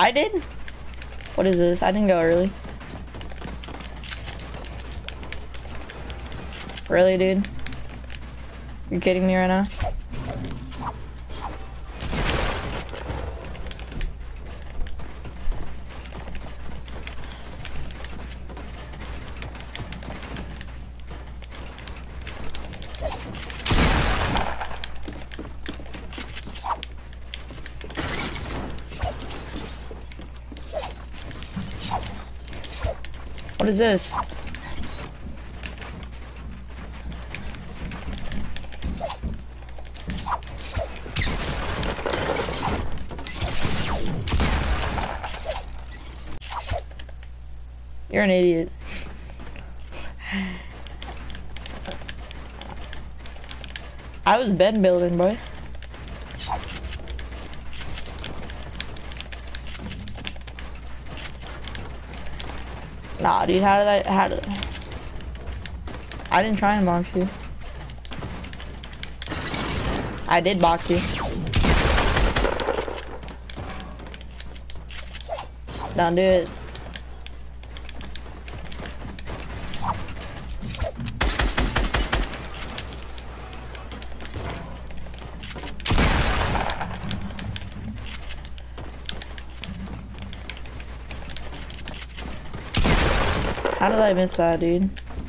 I did? What is this? I didn't go early. Really, dude? You're kidding me right now? What is this? You're an idiot. I was bed building, boy. Nah, dude, how did I didn't try and box you. I did box you. Don't do it. How did I miss that, dude?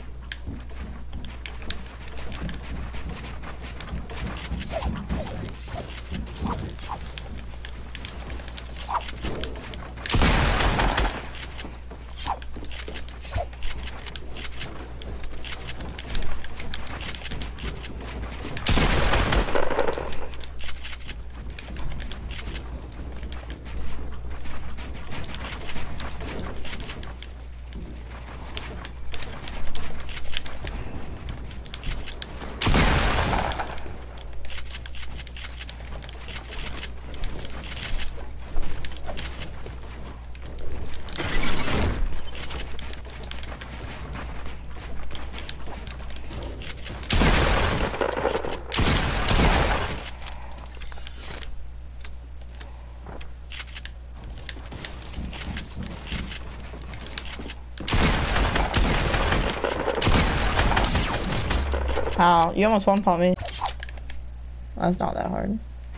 Wow, you almost one-pumped me. That's not that hard.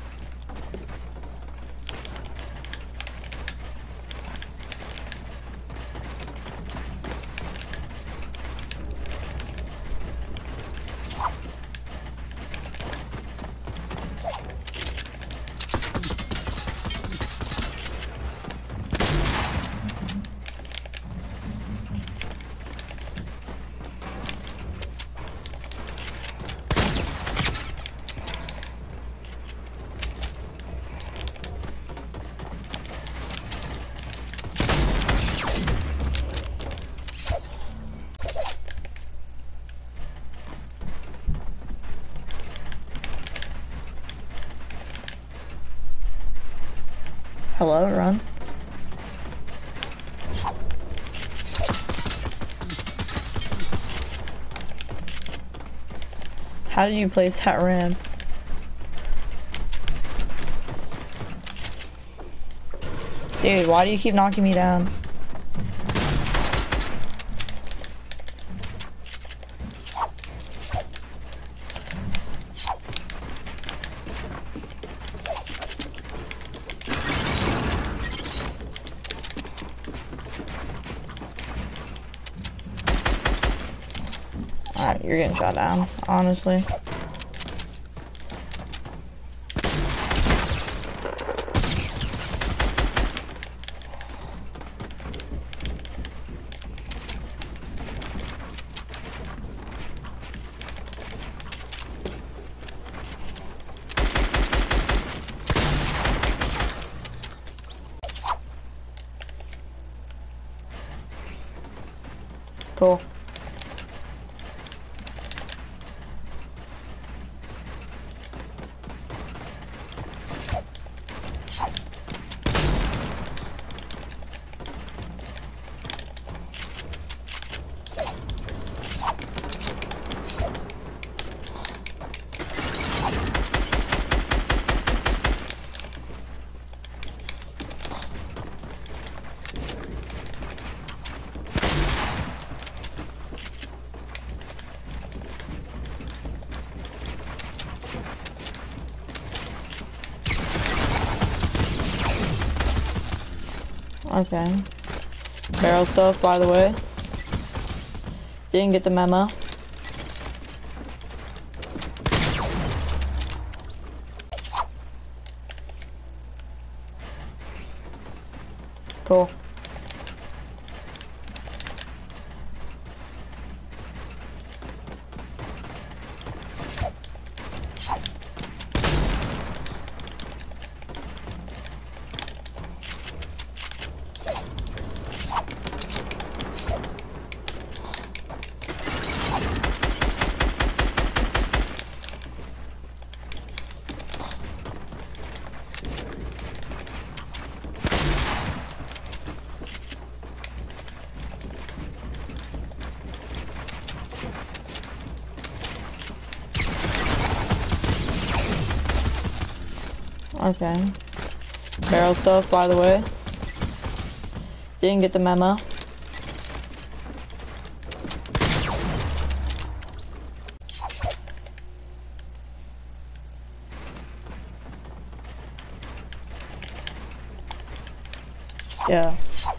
Hello, run. How did you place that ramp? Dude, why do you keep knocking me down? Alright, you're getting shot down, honestly. Cool. Okay. Barrel stuff, by the way. Didn't get the memo. Cool. Okay. Barrel stuff, by the way. Didn't get the memo. Yeah.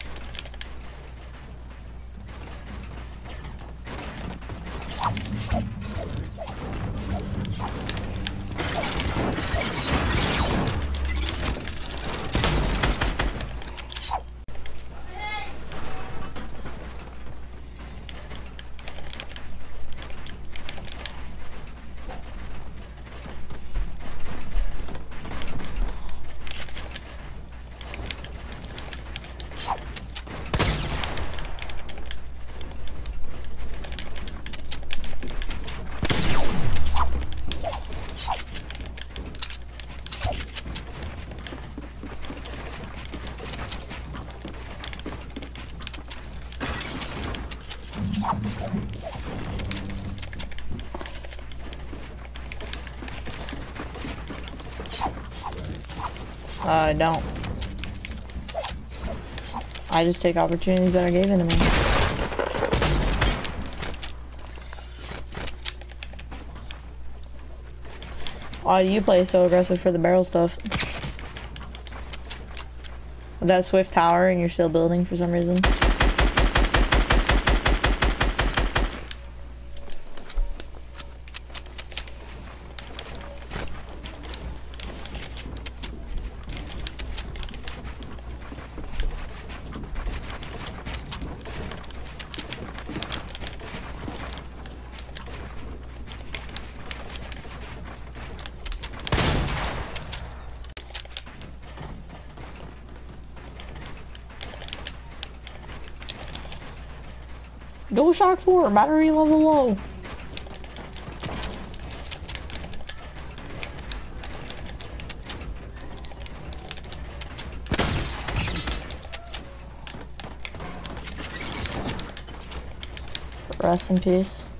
I don't. I just take opportunities that are given to me. Why do you play so aggressive for the barrel stuff? With that Swift tower and you're still building for some reason? Dual Shock 4, battery level low. Rest in peace.